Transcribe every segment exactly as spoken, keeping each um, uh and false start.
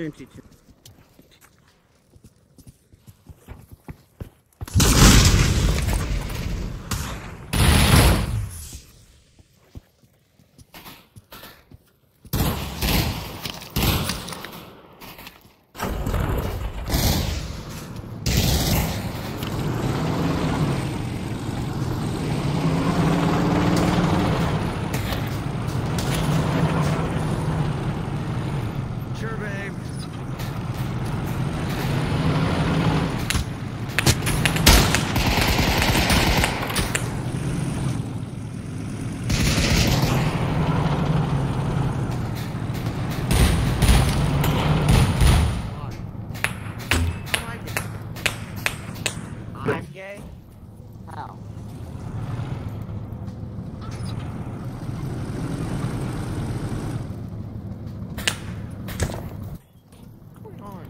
twenty-two. I'm gay? How? What's going on?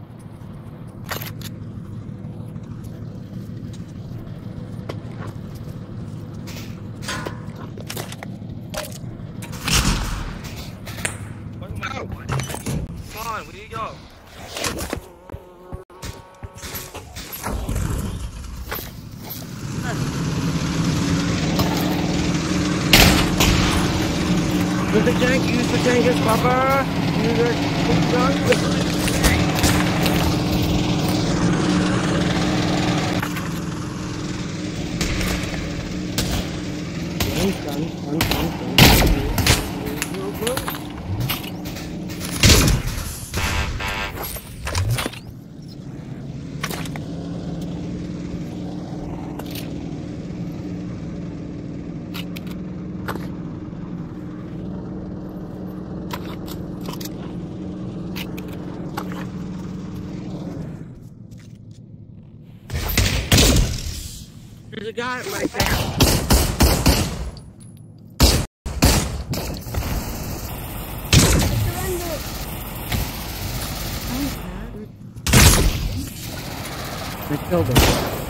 Come on, where do you go? Use the tank, use the tankers, Papa! Use the gun! Gun, gun, gun, gun, gun. There's a guy right there. They killed him.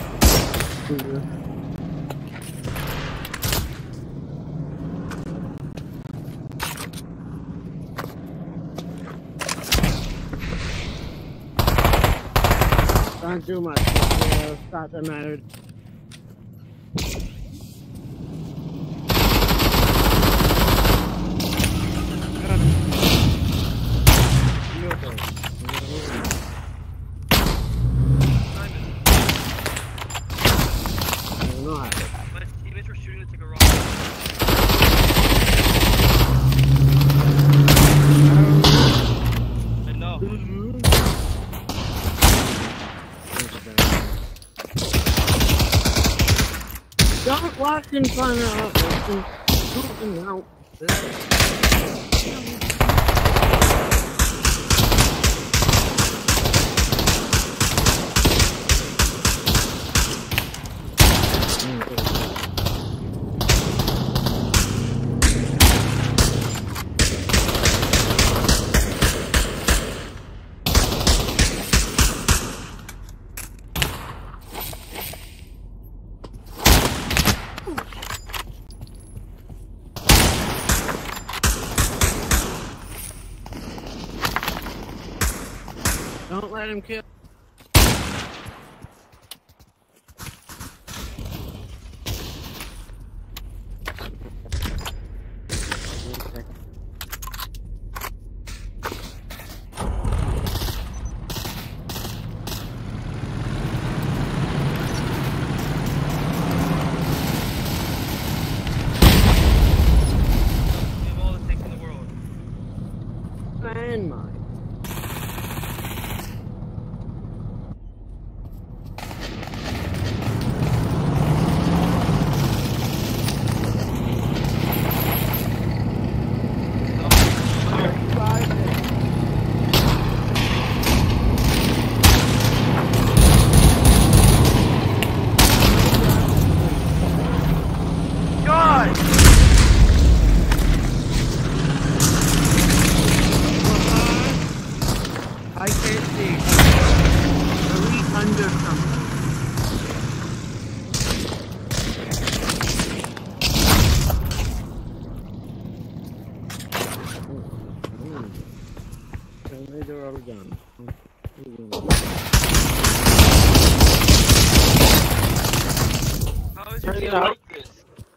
Don't do much. Uh, stop the matter. Don't walk in front of us. Something out. Don't let him kill. Landmine. I can't see. Three under something. Oh, oh. So they're all again. on. How is Turn your it team up. like this?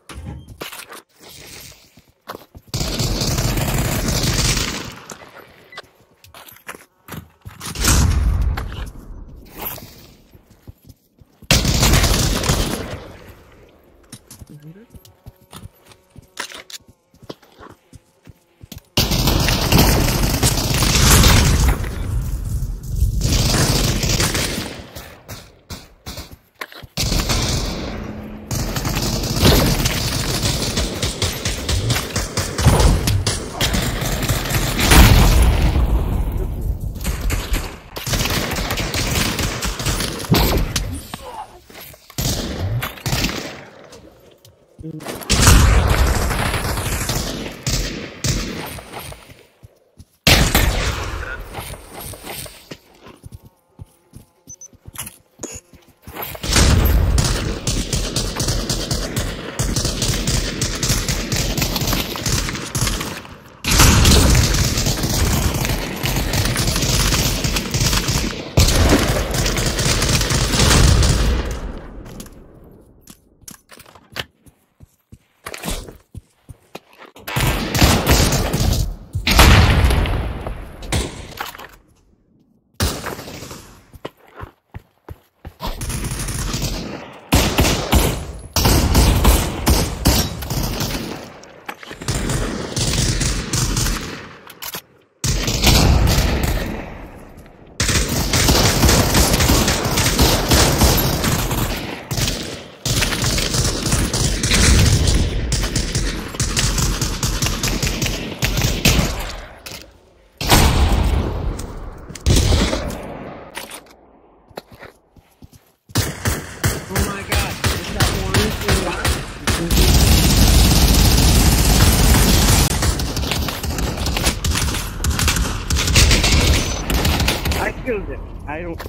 I killed it. I don't.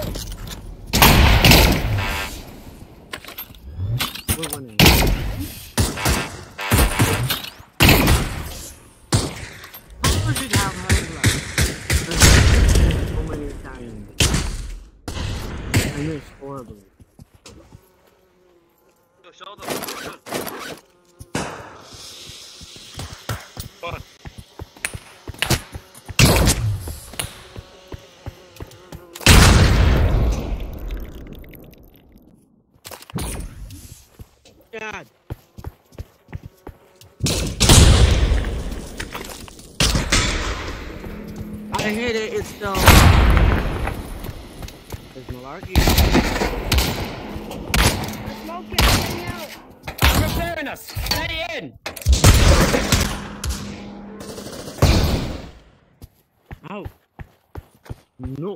We're winning. How should have high blood? So many times. I miss horribly. Yo, show them. Fun. God. I hit it, it's still. There's malarkey. Smoke it, stay out. I'm repairing us. Stay in. Ow. No.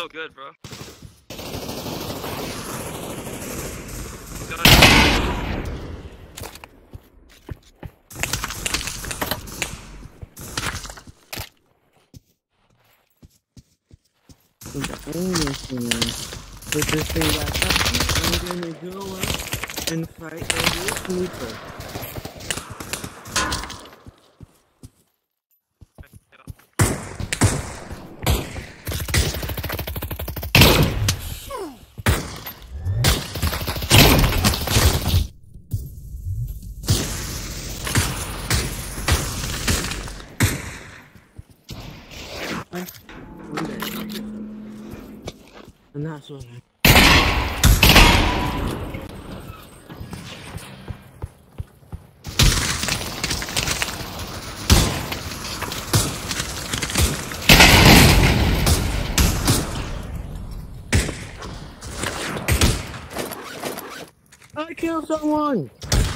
so good, bro. Got The only thing with this thing back up, I'm gonna go up and fight over Snoopers. And that's what I I killed someone!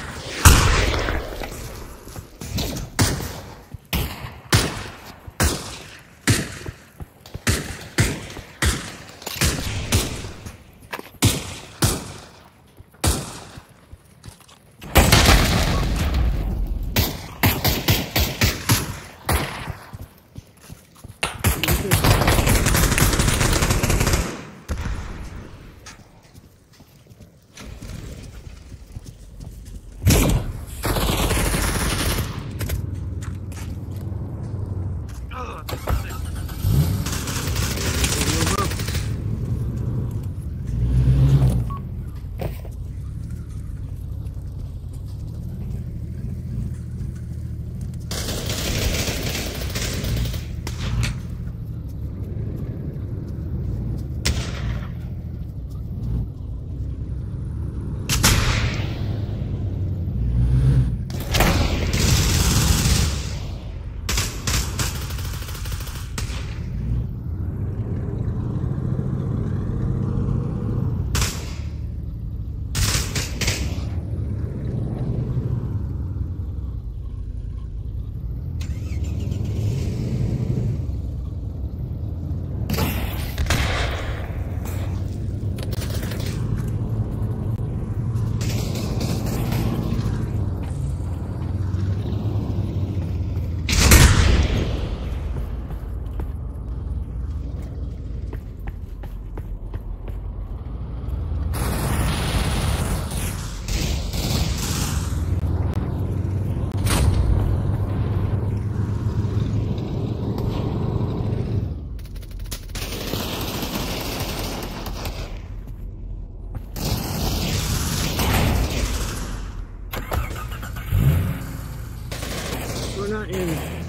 We're not in.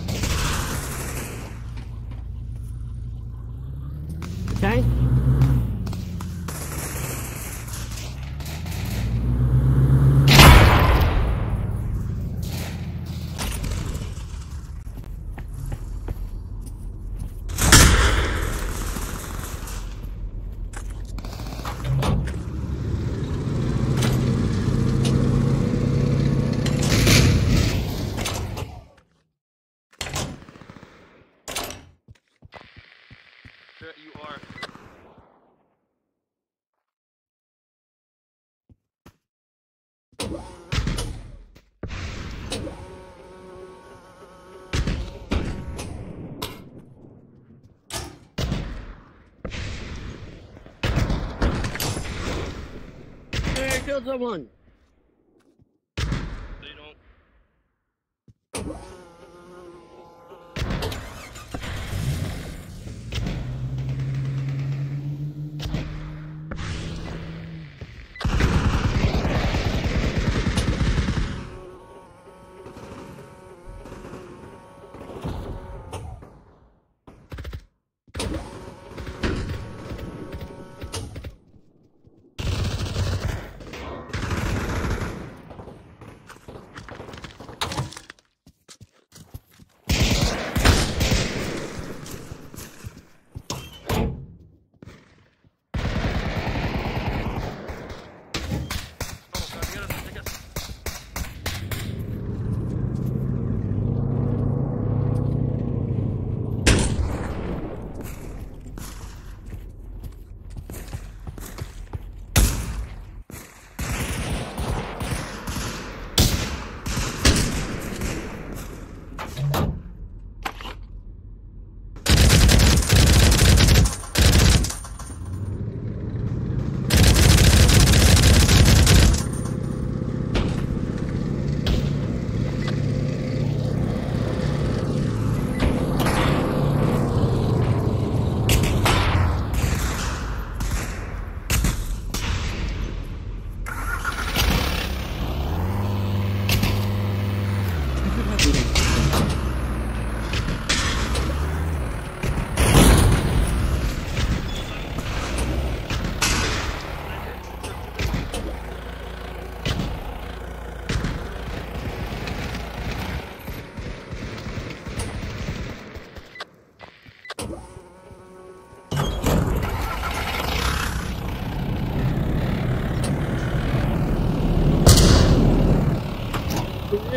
Okay? Sure you are. Hey, I killed someone! So you don't.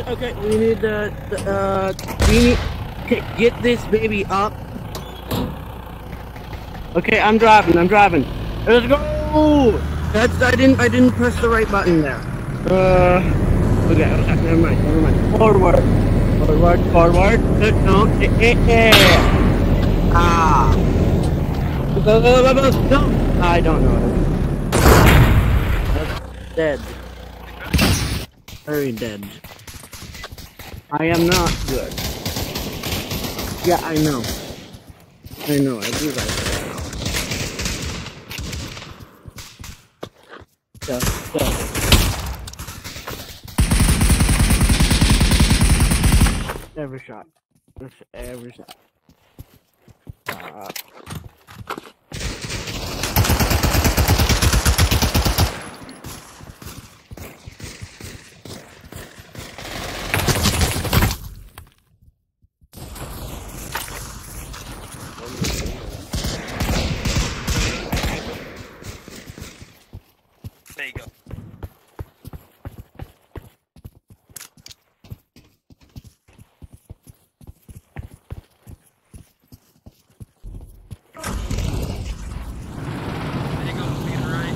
okay, we need the, the uh, we need, okay, get this baby up. Okay, I'm driving, I'm driving. Let's go! That's, I didn't, I didn't press the right button there. Uh, okay, okay, never mind, never mind. Forward, forward, forward. Uh, no, eh, eh, eh. Ah. Go, go, go, go, go. I don't know. That's dead. Very dead. I am not good. Yeah, I know. I know, I do that. Yeah, yeah. Every shot. That's every shot. Uh, There you go. There you go, being right.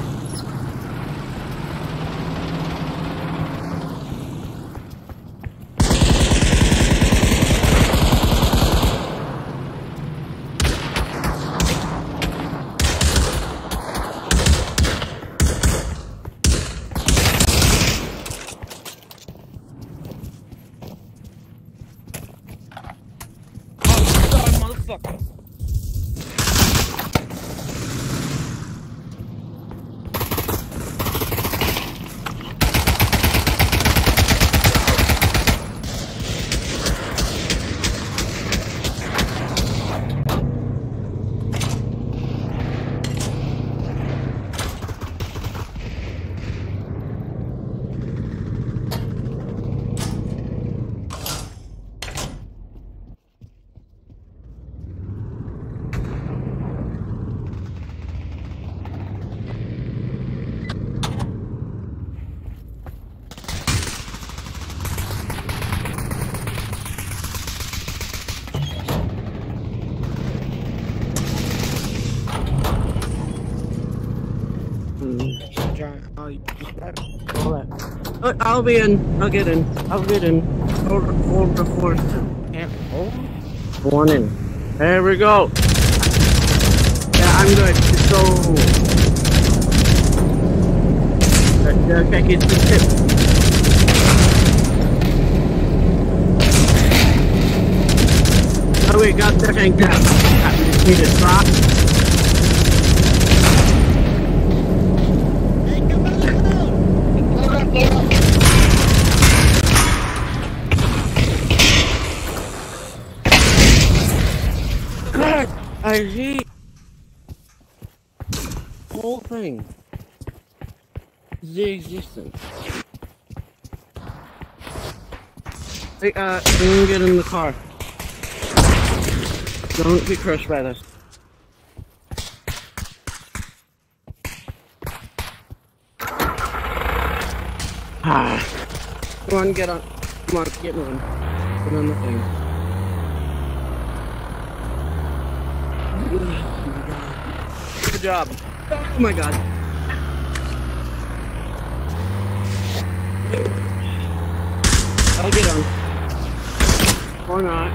Motherfucker. Uh, I'll be in. I'll get in. I'll get in. Hold, hold the force. Can't hold? One in. There we go. Yeah, I'm good. So. Okay, it's the tip. Oh, we got the tank down. We just need to drop. I hate the whole thing. The existence. Hey, uh, don't get in the car. Don't get crushed by this. Ah. Come on, get on. Come on, get moving. Get on the thing. Good job. Oh my god. I'll get on. Or not.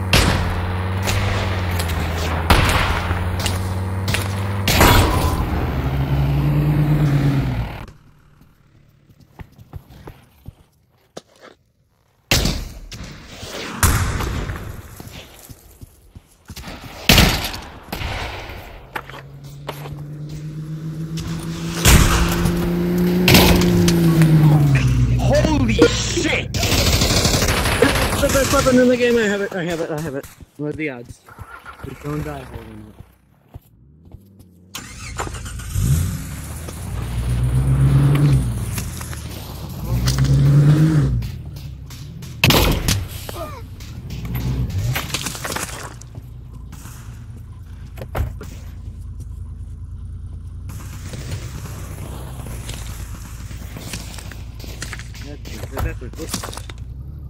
Shit! It's the best weapon in the game. I have it. I have it. I have it. What are the odds? Just don't die holding it. That's, that's, that's,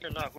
or not.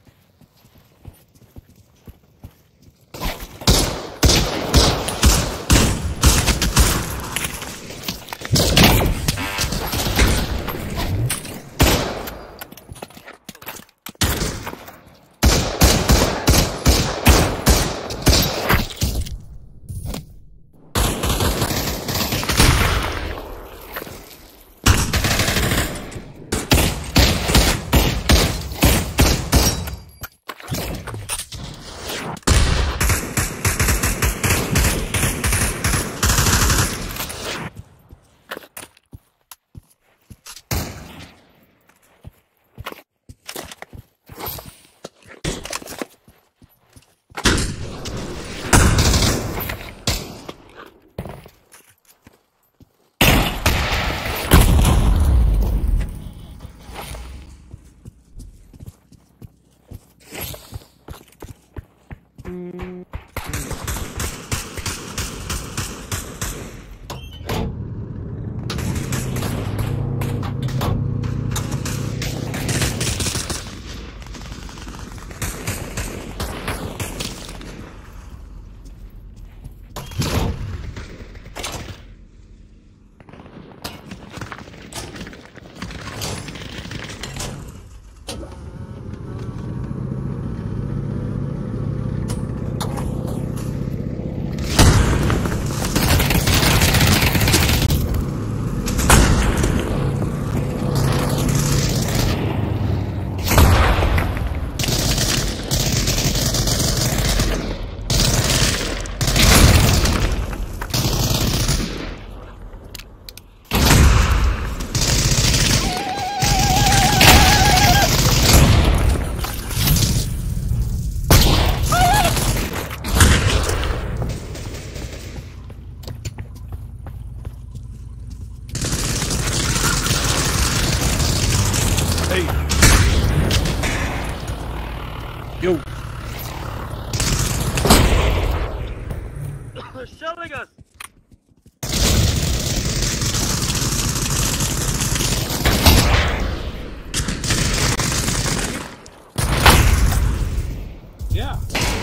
Yo. They're shelling us! Yeah.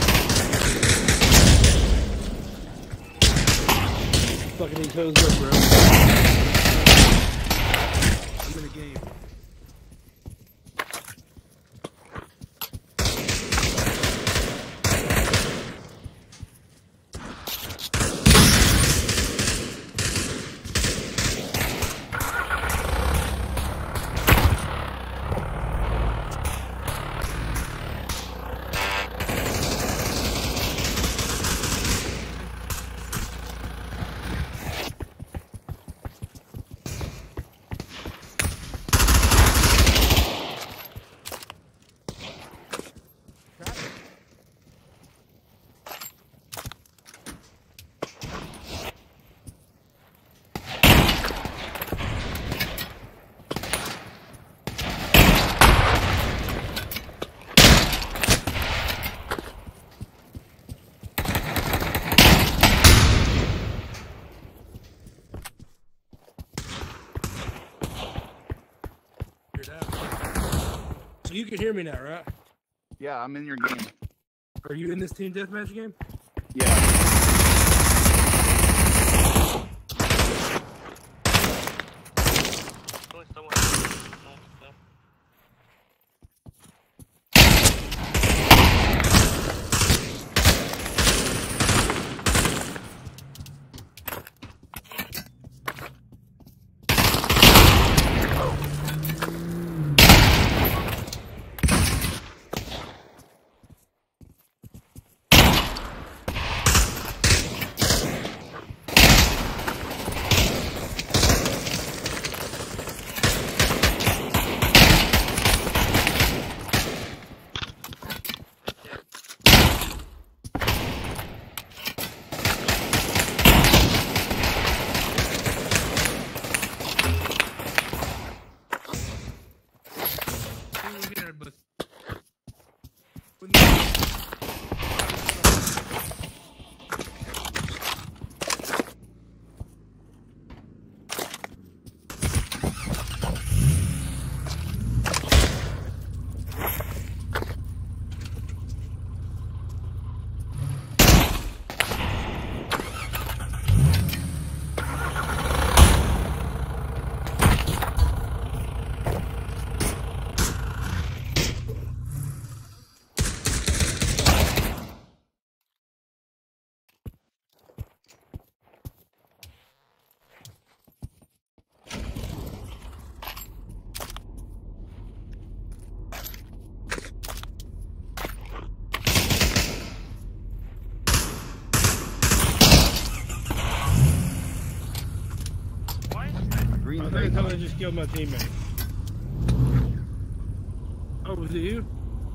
Fucking these hoes up, bro. I'm in the game. So you can hear me now, right? Yeah, I'm in your game. Are you in this team deathmatch game? Yeah. Only someone. No, no. gonna tell me I just killed my teammate. Oh, was it you?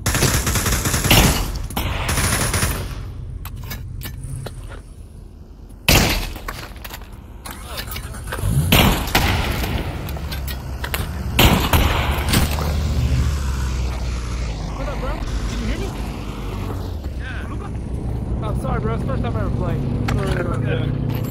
What up, bro? Can you hear me? Yeah. Oh, sorry, bro. It's the first time I ever played. Sorry about that.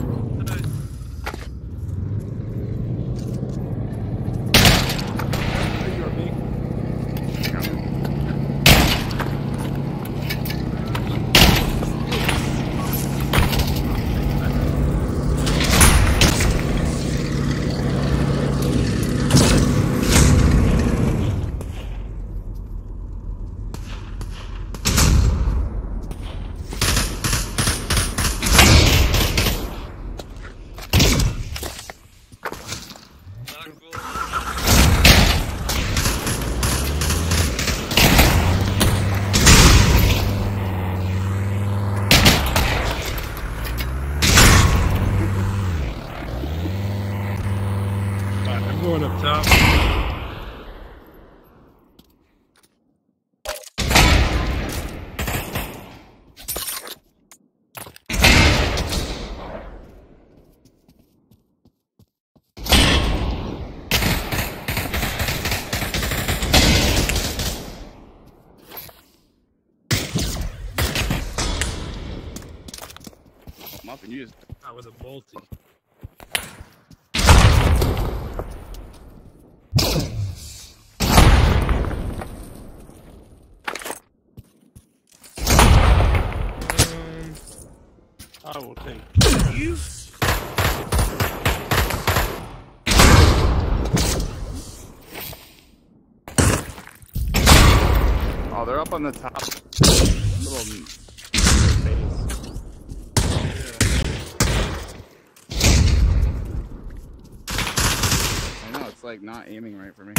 I'm going up top. Muffin, you just That was a bolty. I will take you. Oh, they're up on the top. Little base. I know, it's like not aiming right for me.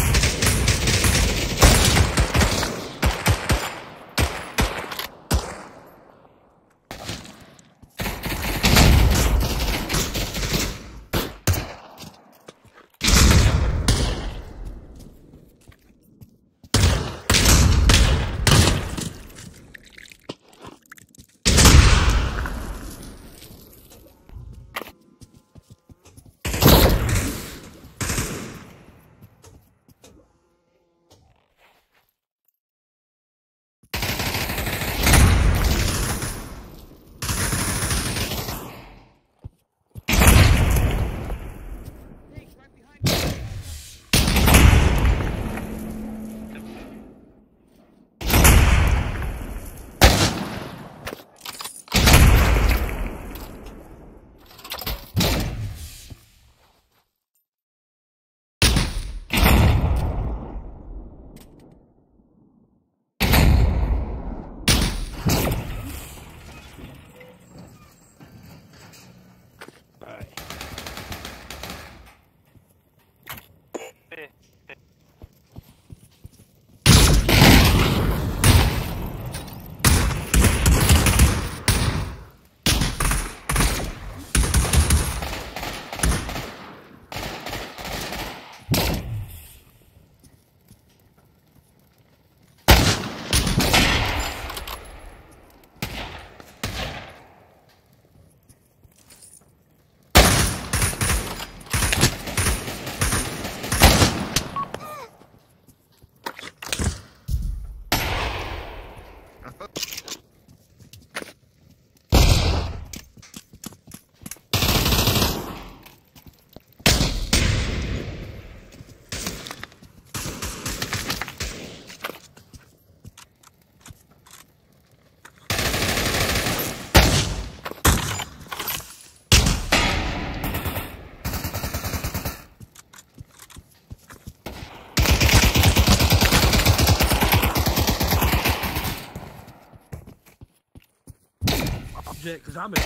Because I'm a...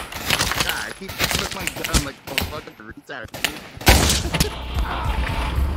God, I keep putting my gun like a fucking retard.